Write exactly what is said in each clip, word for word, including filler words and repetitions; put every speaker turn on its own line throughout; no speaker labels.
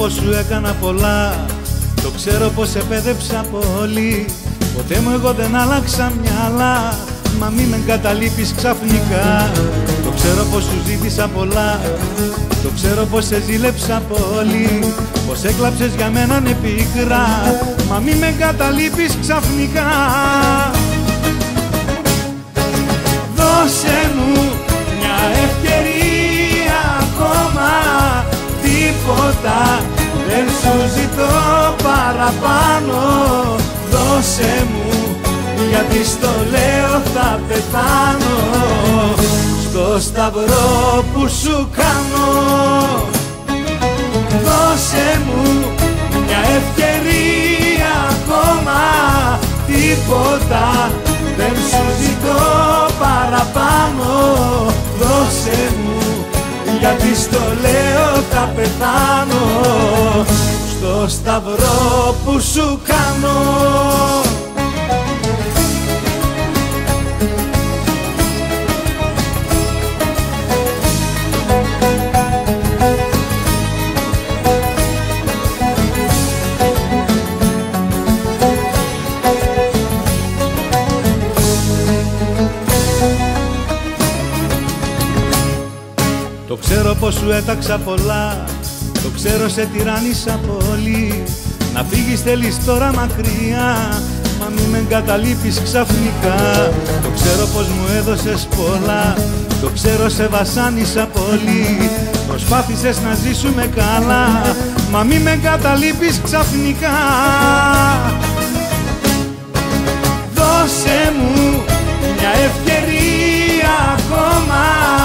πως σου έκανα πολλά, το ξέρω πως επέδεψα πολύ. Ποτέ μου εγώ δεν άλλαξα μυαλά, μα μη με εγκαταλείπεις ξαφνικά. Το ξέρω πως σου ζήτησα πολλά, το ξέρω πως σε ζήλεψα πολύ, πως έκλαψες για μένα ναι πίκρα, μα μη με εγκαταλείπεις ξαφνικά. Δώσε μου μια ευκαιρία ακόμα, τίποτα δεν σου ζητώ παραπάνω. Δώσε μου, γιατί στο λέω θα πεθάνω στο σταυρό που σου κάνω. Δώσε μου μια ευκαιρία ακόμα, τίποτα δεν σου ζητώ παραπάνω. Δώσε μου, γιατί στο λέω θα πεθάνω στο σταυρό που σου κάνω. Το ξέρω πως σου έταξα πολλά, το ξέρω σε τυράννησα πολύ. Να φύγεις θέλεις τώρα μακριά, μα μη με εγκαταλείπεις ξαφνικά. Το ξέρω πως μου έδωσες πολλά, το ξέρω σε βασάνισα πολύ. Προσπάθησες να ζήσουμε καλά, μα μη με εγκαταλείπεις ξαφνικά. Δώσε μου μια ευκαιρία ακόμα,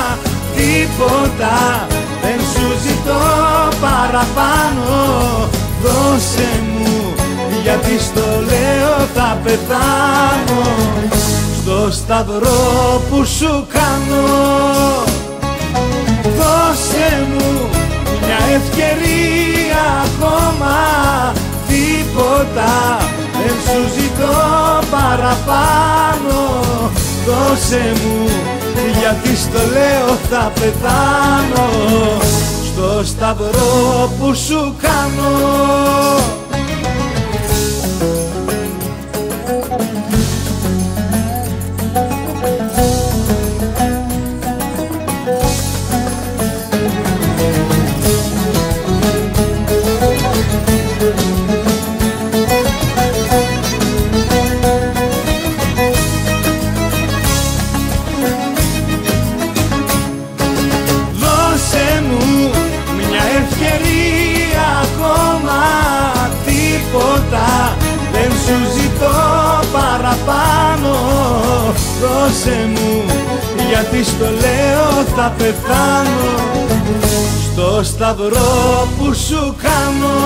τίποτα δεν σου ζητώ παραπάνω. Δώσε μου, γιατί στο λέω θα πεθάνω στο σταυρό που σου κάνω. Δώσε μου μια ευκαιρία ακόμα, τίποτα δεν σου ζητώ παραπάνω. Δώσε μου, γιατί στο λέω θα πεθάνω στο σταυρό που σου κάνω. Δεν σου ζητώ παραπάνω. Δώσε μου, γιατί στο λέω θα πεθάνω στο σταυρό που σου κάνω.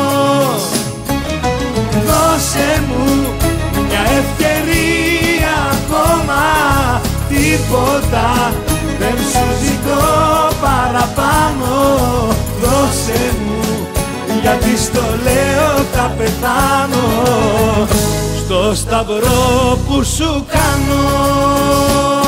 Δώσε μου μια ευκαιρία ακόμα, τίποτα δεν σου ζητώ παραπάνω. Δώσε μου, γιατί στο λέω θα πεθάνω στο σταυρό που σου κάνω.